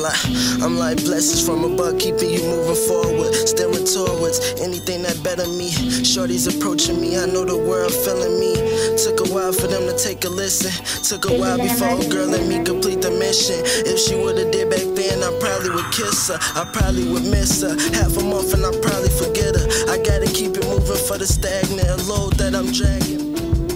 I'm like blessings from above, keeping you moving forward, steering towards anything that better me. Shorty's approaching me, I know the world feeling me. Took a while for them to take a listen. Took a while before a girl let me complete the mission. If she would've did back then, I probably would kiss her, I probably would miss her. Half a month and I probably forget her. I gotta keep it moving for the stagnant load that I'm dragging.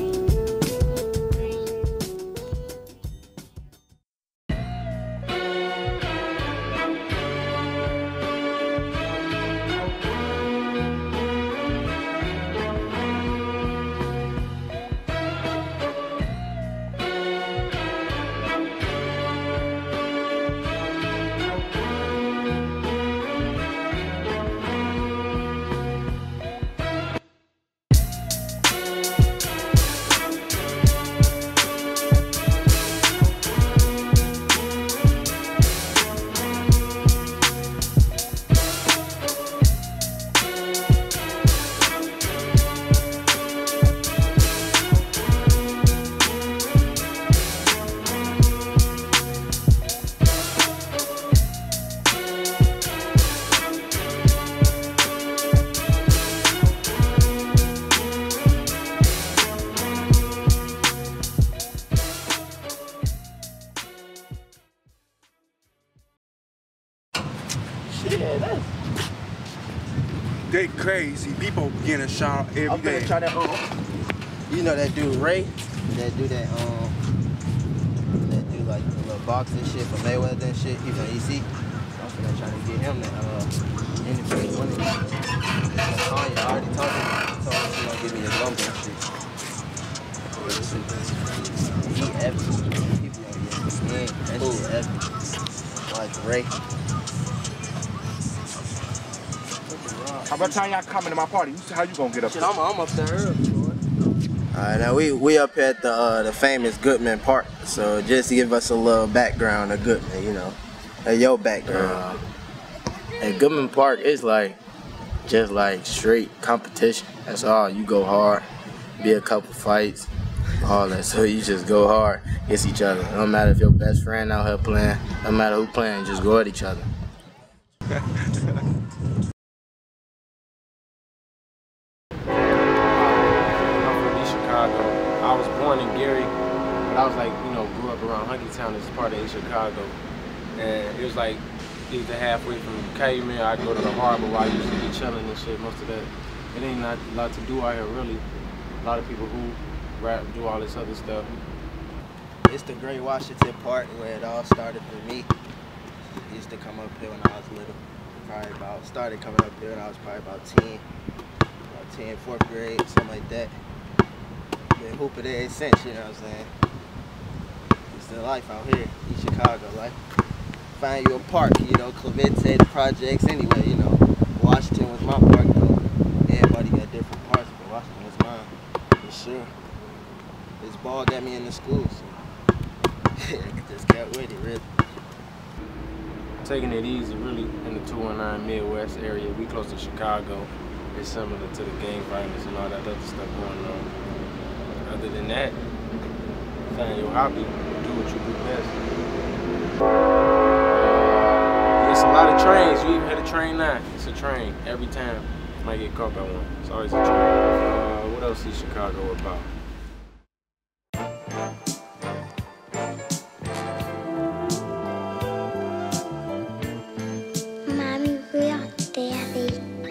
They crazy. People getting shot every day. I'm gonna try that you know that dude Ray? That do like the little boxing shit for Mayweather and shit. He's from EC. So I'm gonna try to get him to interview one of these. Kanye already told me she's gonna give me his number and shit. He epic. People gonna get his skin. That shit epic. Like Ray. How about time y'all coming to my party? How you gonna get up Shit, there? I'm up there early, boy. Alright, now we up here at the famous Goodman Park. So just to give us a little background of Goodman, you know. Your background. At Goodman Park, it's just like straight competition. That's all. You go hard, be a couple fights, all that. So you just go hard against each other. No matter if your best friend out here playing, no matter who playing, just go at each other. I was born in Gary, but I was grew up around Hunkytown. It's part of East Chicago. And it was like either halfway from Caveman, I'd go to the harbor where I used to be chilling and shit, most of that. It ain't not a lot to do out here, really. A lot of people who rap, do all this other stuff. It's the Great Washington Park where it all started for me. I used to come up here when I was little. Started coming up here when I was probably about 10, 4th grade, something like that. Been hooping there since, you know what I'm saying? It's the life out here in Chicago, like find you a park, you know, Clemente, the projects anyway, you know. Washington was my park though. Everybody got different parts, but Washington was mine, for sure. It's ball got me in the school, so I just got with it, really. Taking it easy, really, in the 219 Midwest area. We close to Chicago. It's similar to the gang violence and all that other stuff going on. Other than that, find your hobby, do what you do best. It's a lot of trains. You even hit a train now. It's a train every time. You might get caught by one. It's always a train. What else is Chicago about? Mommy, we are Daddy.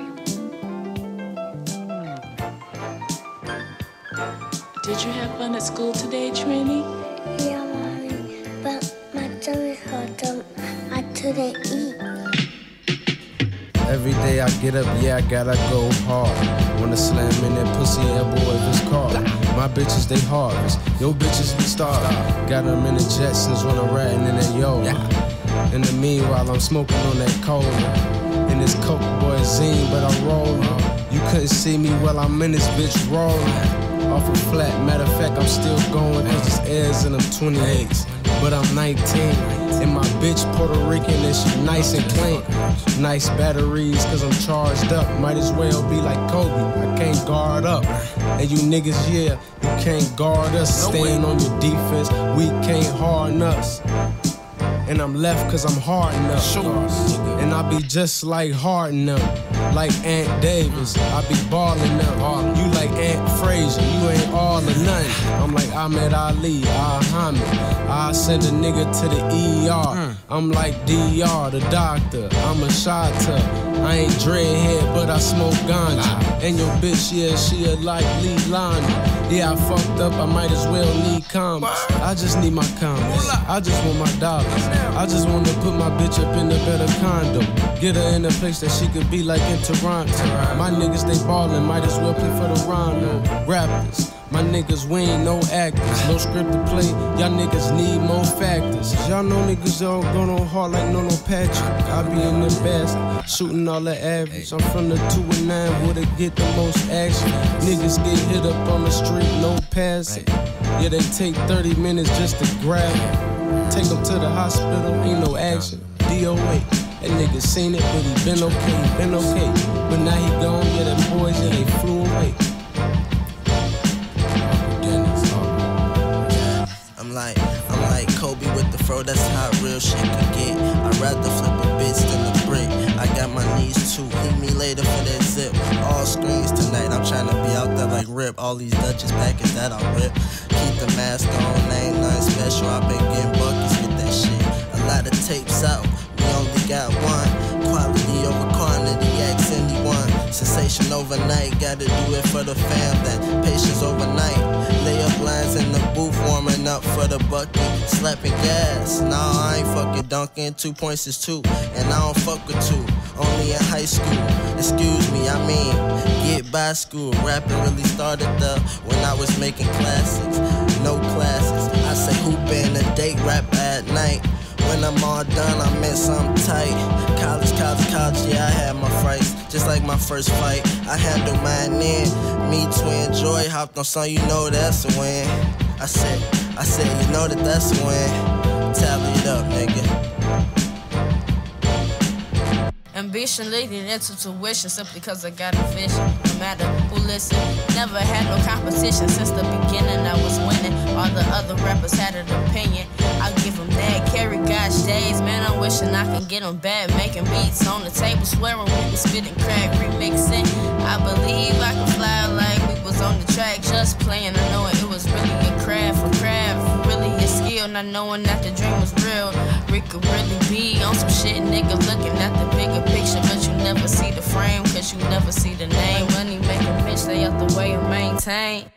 Did you have fun at school today, Trini? Yeah, Mommy, but my tummy hurt. I couldn't eat. Every day I get up, yeah, I gotta go hard. Wanna slam in that pussy, yeah, boy, if it's called. My bitches, they harvest. Yo bitches be starved. Got them in the Jetsons when I'm ratting in that yo. In the meanwhile, I'm smoking on that cola. In this coke boy zine, but I'm rolling. You couldn't see me while I'm in this bitch rolling. Off a flat, matter of fact, I'm still going. Cause it's airs and I'm 28. But I'm 19. And my bitch Puerto Rican and she nice and clean. Nice batteries, cause I'm charged up. Might as well be like Kobe, I can't guard up. And you niggas, yeah, you can't guard us. Staying on your defense, we can't harden us. And I'm left cause I'm hard enough. And I be just like Harden up, like Ant Davis. I be ballin' up. You like Ant Frazier, you ain't all or nothing. I'm like Ahmed Ali, Muhammad. I send a nigga to the ER. I'm like DR, the doctor. I'm a shotter. I ain't dreadhead, but I smoke ganja. And your bitch, yeah, she a like Lee Lonnie. Yeah, I fucked up, I might as well need condoms. I just need my condoms. I just want my dollars. I just wanna put my bitch up in a better condo. Get her in a place that she could be like in Toronto. My niggas, they ballin', might as well play for the Rondo. Raptors. My niggas, we ain't no actors, no script to play. Y'all niggas need more factors. Y'all know niggas all go on hard like no Patrick. I be in the best, shooting all the average. I'm from the 2 and 9, where they get the most action. Niggas get hit up on the street, no passing. Yeah, they take 30 minutes just to grab it. Take them to the hospital, ain't no action. DOA. That nigga seen it, but he been okay. But now he gone, yeah, them boys, yeah, they flew away. I'm like Kobe with the fro, that's how real shit can get. I'd rather flip a bitch than a brick. I got my knees too, hit me later for that zip. All screens tonight, I'm trying to be out there like Rip. All these Dutchess packets that I rip. Keep the mask on, ain't nothing special. I been getting buckets, get that shit. A lot of tapes out, we only got one. Quality over quantity, ask anyone. Sensation overnight, gotta do it for the fam. That patience overnight. Lay up lines in the booth, warming up for the bucket. Slapping gas, nah, I ain't fucking dunking. 2 points is 2, and I don't fuck with 2. Only in high school, excuse me, I mean, get by school. Rapping really started when I was making classics. No classes, I say hoopin' a date, rap at night. When I'm all done, I meant something tight. College, yeah, I had my frights. Just like my first fight, I handled mine in. Me to enjoy, hopped on song, you know that's a win. I said, you know that's a win. Tally it up, nigga. Ambition leading into tuition simply cause I got a vision. No matter who listen, never had no competition. Since the beginning I was winning. All the other rappers had an opinion. I'll give them that. Carry gosh days, man, I'm wishing I could get them back. Making beats on the table, swearing we was spitting crack, remixing. I believe I could fly like we was on the track, just playing. I know it was really a craft, really a skill. Not knowing that the dream was real. We could really be on some shit, nigga, looking at the bigger picture, but you never see the frame, cause you never see the name. Money making bitch, stay out the way and maintain.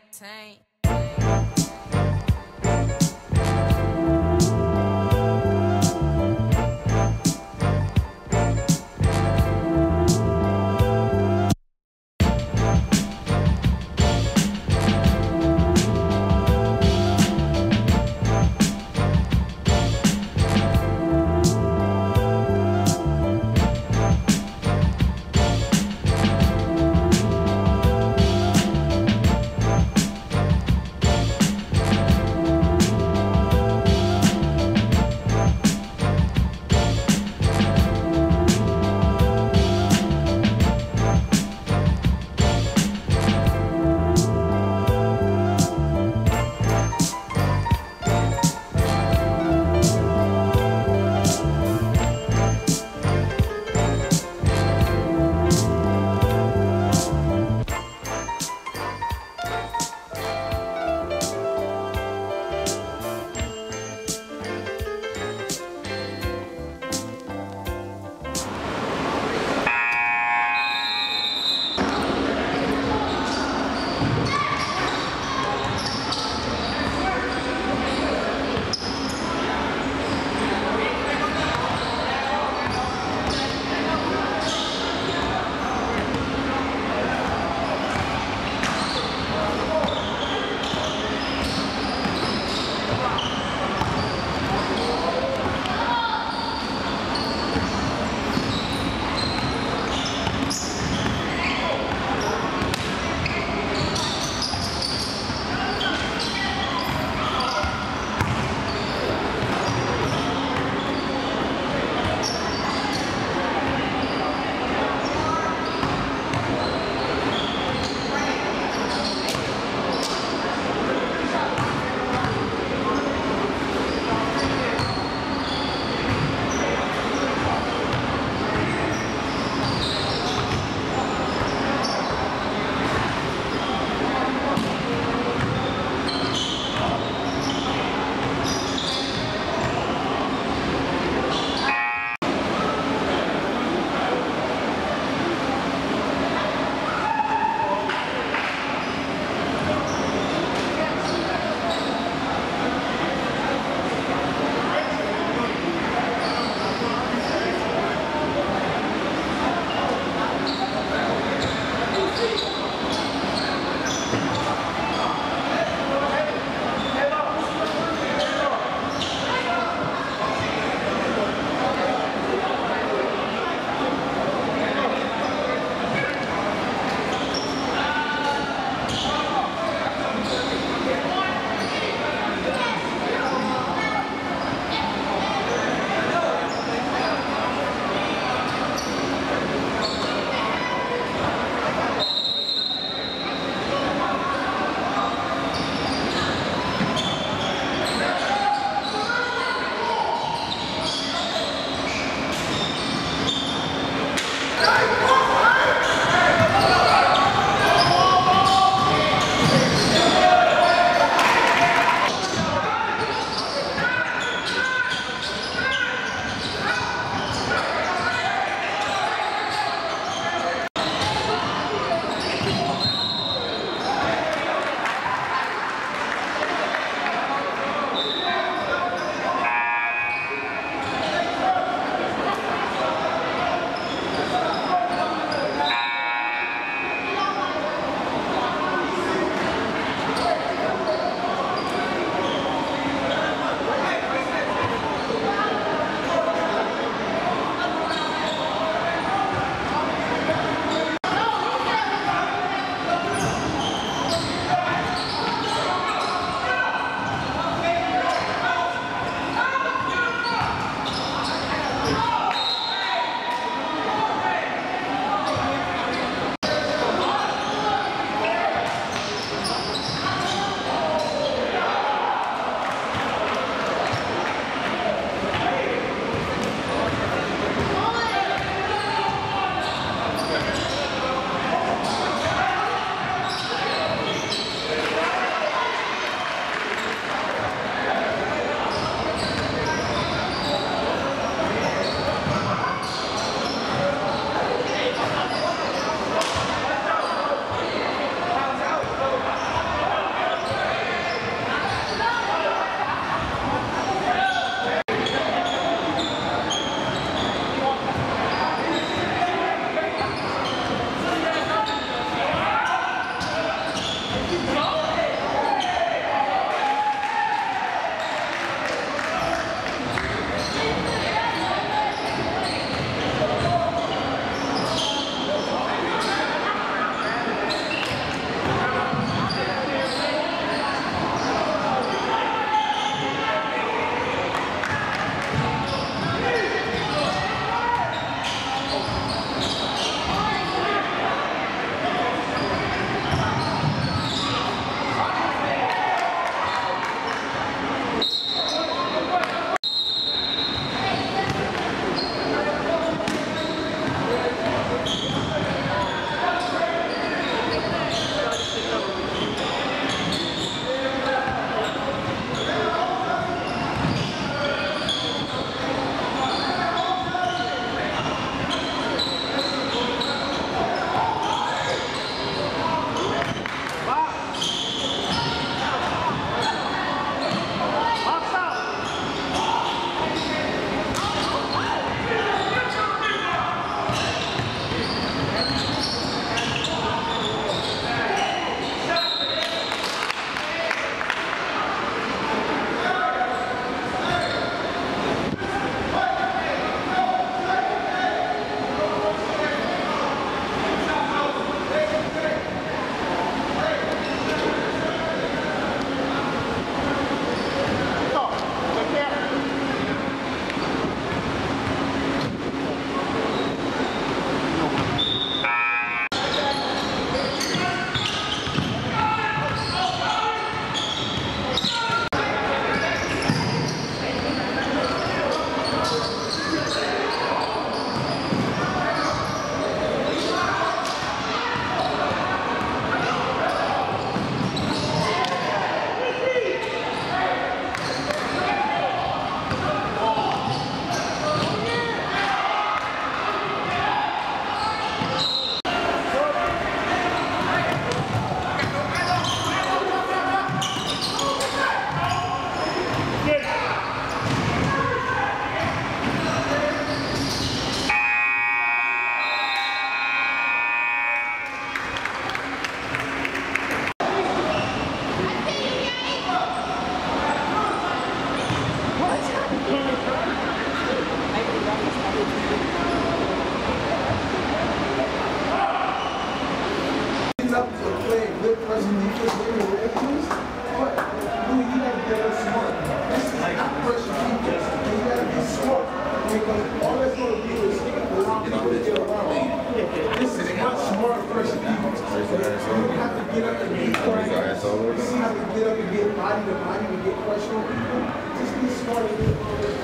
body to body to get pressure on people. Just be smart and get on with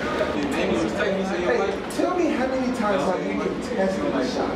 Hey, tell me how many times have you been testing a shot?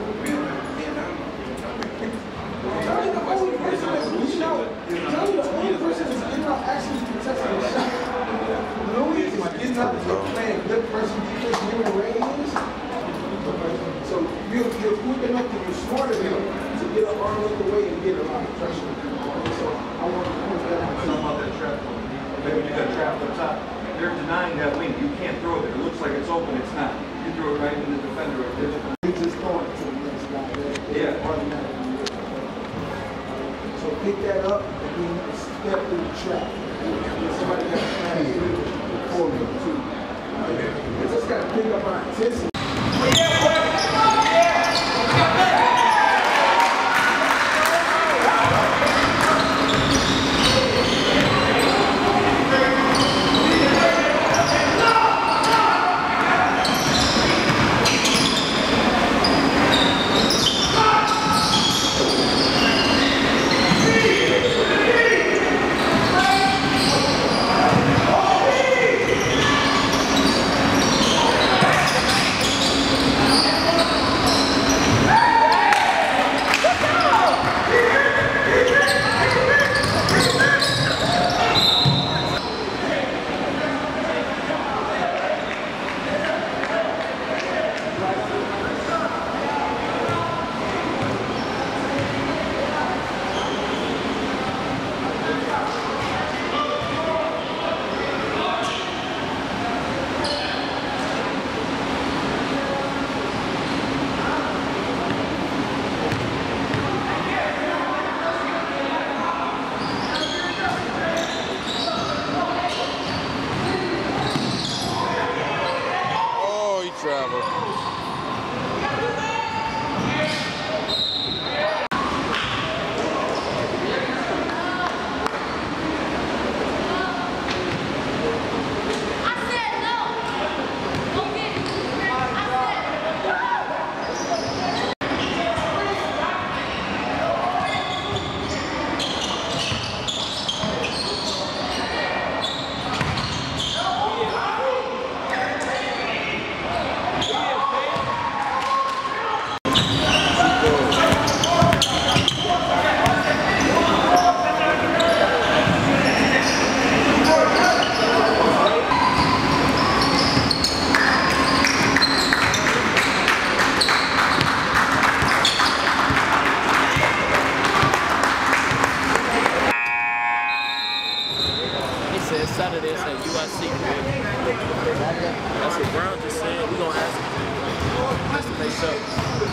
Tell me the only person that's reaching out. Tell me the only person that's getting out actually contesting a shot. Louis is getting out and playing good person defense near the range. So you're quick enough and you're smart enough to get an arm out the way and get a lot of pressure. So I want to point that out. Talking about that trap. Maybe you got trapped up top. They're denying that wing. You can't throw it there. It looks like it's open. It's not. You throw it right in the defender right there. You just throw it to the next guy. Yeah. Automatically. So pick that up and then you step through the trap. Somebody got to try to hit it before me too. You just got to pick up our intensity. Saturday it's at UIC. That's what Brown just said. We're going to ask him just to make sure.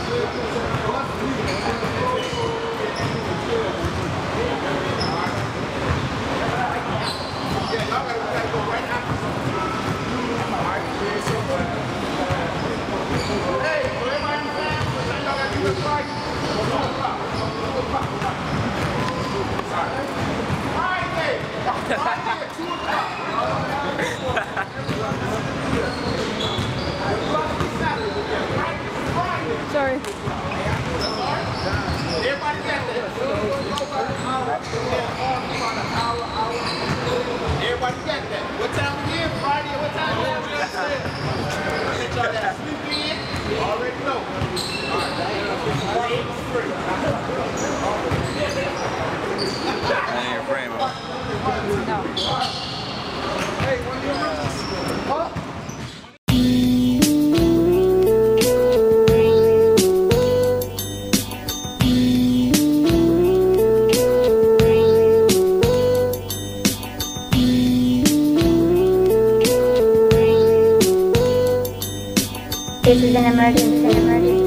Sorry. Everybody got that. Everybody got that. What time again? Friday? What time is it? Let y'all that sleep in. You already know. I ain't afraid, man. No. Hey, one of your rookies. Huh? This is an emergency.